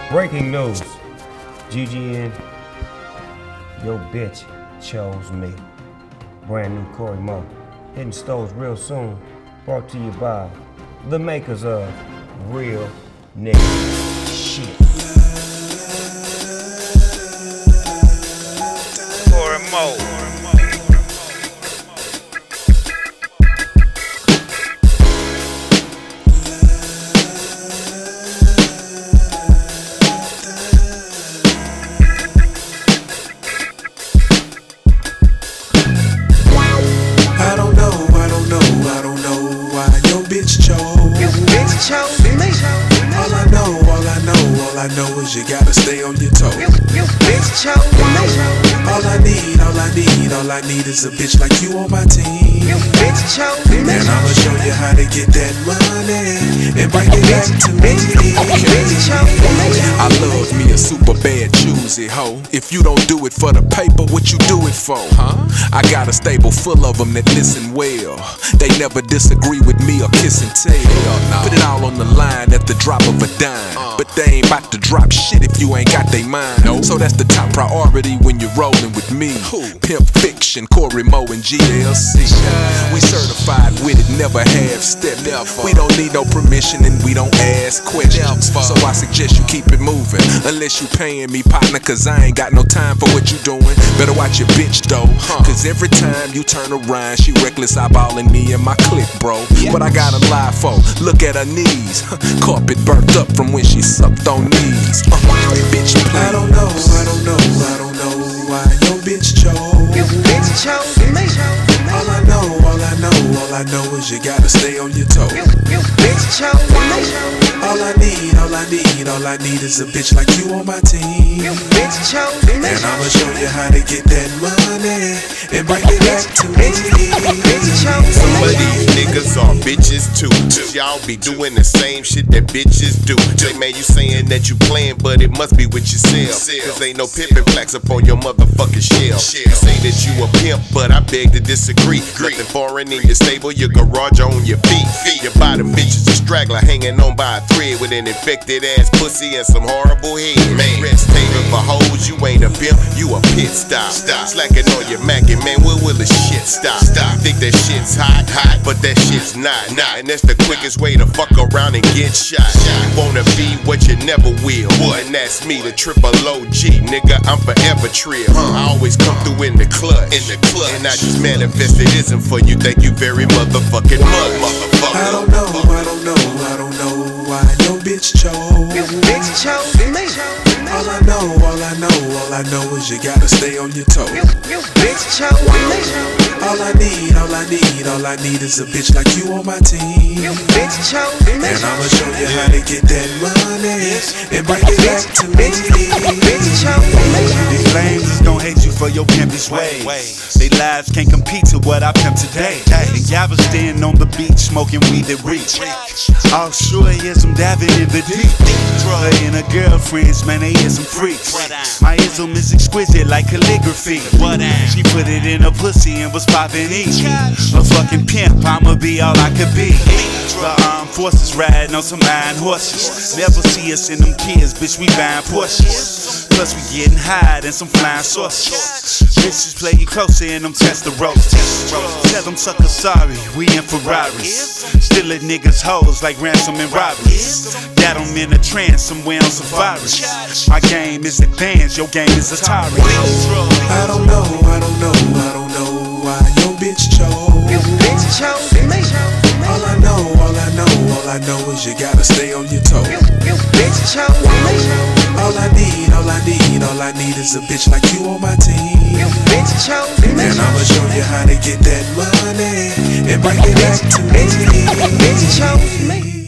Breaking news. GGN, your bitch chose me. Brand new Corey Mo. Hitting stores real soon. Brought to you by the makers of Real Nigga Shit. Corey Mo. All I know is you gotta stay on your toes. All I need is a bitch like you on my team. And I'ma show you how to get that money and bring it back to me. I love me a super bad choosy hoe. If you don't do it for the paper, what you do it for, huh? I got a stable full of them that listen well. They never disagree with me or kiss and tell. Put it all on the line at the drop of a dime. But they ain't about to drop shit if you ain't got they mind. So that's the top priority when you're rolling with me. Pimp Fiction, Corey Mo and GLC. We certified with it, never half step. We don't need no permission and we don't ask questions. So I suggest you keep it moving, unless you paying me, partner, cause I ain't got no time for what you doing. Better watch your bitch though, cause every time you turn around, she reckless eyeballing me and my clique, bro. What I got a lie for, look at her knees. Carpet burnt up from when she sucked on knees. Bitch, please. I don't know why your bitch chose me. All I know is you gotta stay on your toes. All I need is a bitch like you on my team. And I'ma show you how to get that money and bring it back to me. Some of these niggas are bitches too. Y'all be doing the same shit that bitches do. Say, man, you saying that you playing, but it must be with yourself. Cause ain't no pimpin' plaques up on your motherfucking shell. You say that you a pimp, but I beg to disagree. Nothing foreign in your stable, your garage on your feet. Your bottom bitch is a straggler hanging on by a thread with an infected ass pussy and some horrible head. Man, rest haven for hoes, you ain't a pimp, you a pit stop. Slacking on your mackin', man, where will the shit stop? Think that shit's hot, but that shit's not. And that's the quickest way to fuck around and get shot. Wanna be what you never will, and that's me, the triple OG, nigga, I'm forever trill. I always come through in the clutch, and I just manifested isn't for you. Thank you very motherfucking much, motherfucker. I don't know why your bitch chose me. All I know is you gotta stay on your toes. All I need is a bitch like you on my team. And I'ma show you how to get that money and bring it back to me. These lames is gon' hate you for your pimpish ways. They lives can't compete to what I pimp today. And y'all was standing on the beach smoking weed that reach. All sure here's some diving in the deep. Her and her girlfriends, man, they hear some freaks. My ism is exquisite like calligraphy. She put it in her pussy and was popping each. A fucking pimp, I'ma be all I could be. The armed forces riding on some iron horses. Never see us in them kids, bitch, we buying Porsches. Plus we getting high and some flying saucers. Bitches play you closer and them test the ropes. Tell them suckers sorry, we in Ferraris. Still at niggas hoes like ransom and robberies. Got them in a trance somewhere on safari. My game is advanced, your game is Atari. I don't know why your bitch chose me. All I know is you gotta stay on your toes. All I need is a bitch like you on my team. And I'ma show you how to get that money and bring it back to me.